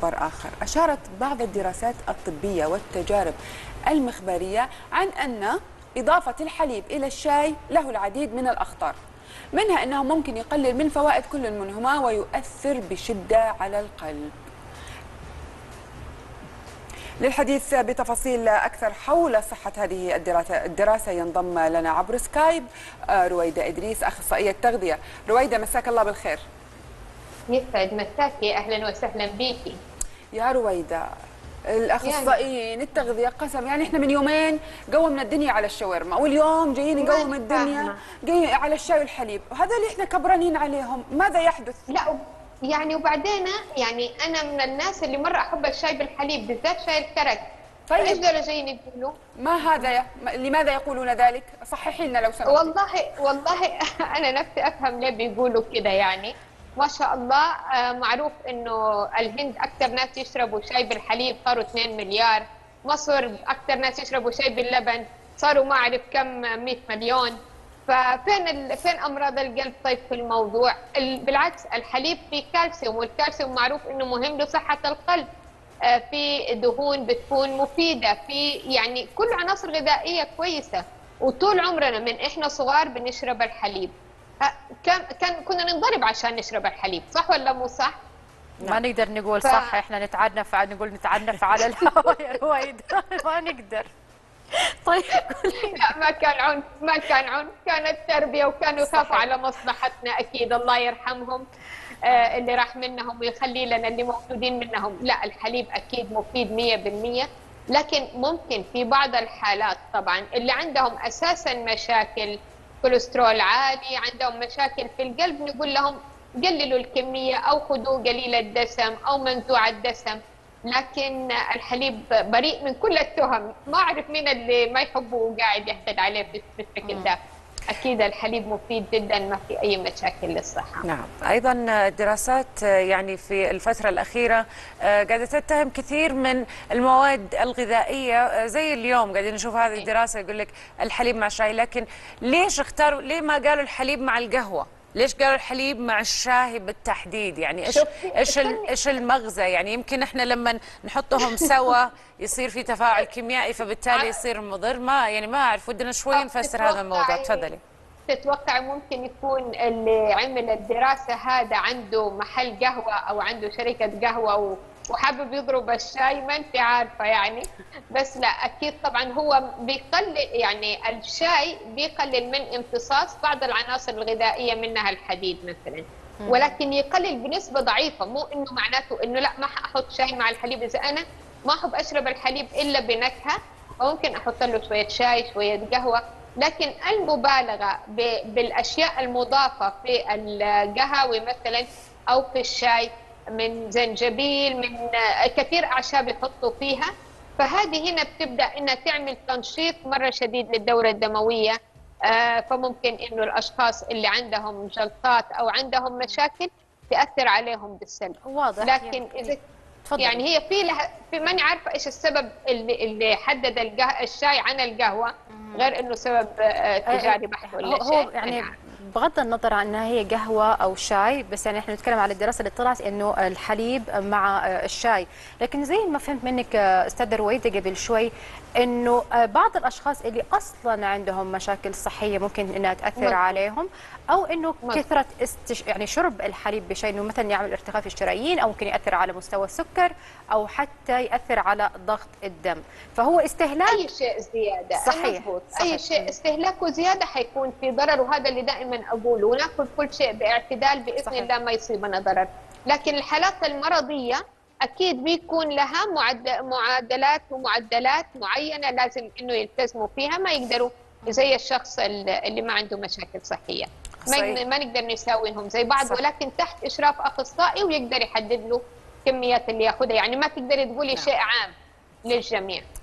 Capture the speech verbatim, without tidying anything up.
خبر آخر. أشارت بعض الدراسات الطبية والتجارب المخبرية عن أن إضافة الحليب إلى الشاي له العديد من الأخطار، منها أنه ممكن يقلل من فوائد كل منهما ويؤثر بشدة على القلب. للحديث بتفاصيل أكثر حول صحة هذه الدراسة ينضم لنا عبر سكايب رويدة إدريس، أخصائية تغذية. رويدة، مساك الله بالخير. يسعد مساكي، أهلا وسهلا بيكي. يا رويدة، الأخصائيين التغذية قسم يعني إحنا من يومين قومنا الدنيا على الشاورما، واليوم جايين نقوم الدنيا جاي على الشاي والحليب، وهذا اللي إحنا كبرانين عليهم. ماذا يحدث؟ لا يعني وبعدين يعني أنا من الناس اللي مرة أحب الشاي بالحليب، بالذات شاي الكرك. طيب ايش دول جايين يقولوا؟ ما هذا؟ لماذا يقولون ذلك؟ صححي لنا لو سمحتي. والله والله أنا نفسي أفهم ليه بيقولوا كده. يعني ما شاء الله معروف إنه الهند أكثر ناس يشربوا شاي بالحليب، صاروا اثنين مليار. مصر أكثر ناس يشربوا شاي باللبن، صاروا ما أعرف كم مئة مليون. ففين ال... فين امراض القلب طيب في الموضوع؟ ال... بالعكس الحليب فيه كالسيوم، والكالسيوم معروف انه مهم لصحه القلب. آه في دهون بتكون مفيده، في يعني كل عناصر غذائيه كويسه، وطول عمرنا من احنا صغار بنشرب الحليب. آه كان كان كنا ننضرب عشان نشرب الحليب، صح ولا مو صح؟ ما نقدر نقول ف... صح، احنا نتعنف نقول نتعنف على الهواء يا رويدة ما نقدر. طيب لا ما كان عنف، ما كان عنف، كانت تربيه وكانوا يخافوا على مصلحتنا اكيد، الله يرحمهم آه اللي راح منهم ويخلي لنا اللي موجودين منهم. لا الحليب اكيد مفيد مئة بالمئة، لكن ممكن في بعض الحالات طبعا اللي عندهم اساسا مشاكل كوليسترول عالي، عندهم مشاكل في القلب، نقول لهم قللوا الكميه او خذوه قليل الدسم او منزوع الدسم. لكن الحليب بريء من كل التهم، ما أعرف مين اللي ما يحبه وقاعد يحتد عليه بالشكل ده. أكيد الحليب مفيد جدا، ما في أي مشاكل للصحة. نعم، أيضا الدراسات يعني في الفترة الأخيرة قاعدة تتهم كثير من المواد الغذائية، زي اليوم قاعدين نشوف هذه الدراسة يقول لك الحليب مع الشاي، لكن ليش اختاروا، ليه ما قالوا الحليب مع القهوة؟ ليش قالوا الحليب مع الشاي بالتحديد؟ يعني ايش ايش ايش المغزى؟ يعني يمكن احنا لما نحطهم سوا يصير في تفاعل كيميائي فبالتالي يصير مضر. ما يعني ما اعرف، ودنا شوي نفسر هذا الموضوع. تفضلي. تتوقع ممكن يكون اللي عمل الدراسة هذا عنده محل قهوة أو عنده شركة قهوة وحابب يضرب الشاي؟ ما انت عارفة يعني. بس لا أكيد طبعا هو بيقلل، يعني الشاي بيقلل من امتصاص بعض العناصر الغذائية منها الحديد مثلا، ولكن يقلل بنسبة ضعيفة. مو إنه معناته إنه لا ما حأحط شاي مع الحليب. إذا أنا ما أحب أشرب الحليب إلا بنكهة ممكن أحط له شوية شاي شوية قهوة، لكن المبالغة بالأشياء المضافة في القهوة مثلا أو في الشاي من زنجبيل، من كثير أعشاب يحطوا فيها، فهذه هنا بتبدأ إنها تعمل تنشيط مرة شديد للدورة الدموية. آه فممكن إنه الأشخاص اللي عندهم جلطات أو عندهم مشاكل تأثر عليهم بالسلب. واضح. لكن إذا تفضل. يعني هي في لها في ماني عارفة إيش السبب اللي, اللي حدد الشاي عن القهوة، غير إنه سبب آه تجاري بحت ولا شيء. هو يعني بغض النظر عن انها هي قهوه او شاي، بس يعني احنا نتكلم على الدراسه اللي طلعت انه الحليب مع الشاي. لكن زي ما فهمت منك استاذه رويدة قبل شوي انه بعض الاشخاص اللي اصلا عندهم مشاكل صحيه ممكن انها تاثر مم. عليهم، او انه مم. كثره استش... يعني شرب الحليب بشيء انه مثلا يعمل ارتخاء في الشرايين، او ممكن ياثر على مستوى السكر، او حتى ياثر على ضغط الدم. فهو استهلاك اي شيء زياده. صحيح. صحيح. اي شيء استهلاكه زياده حيكون في ضرر، وهذا اللي دائما اقوله، وناكل كل شيء باعتدال باذن صحيح. الله ما يصيبنا ضرر. لكن الحالات المرضيه اكيد بيكون لها معادلات ومعدلات معينه لازم انه يلتزموا فيها، ما يقدروا زي الشخص اللي ما عنده مشاكل صحيه. ما, ما نقدر نساويهم زي بعض، صح. ولكن تحت اشراف اخصائي ويقدر يحدد له كميات اللي ياخذها. يعني ما تقدري تقولي نعم. شيء عام للجميع.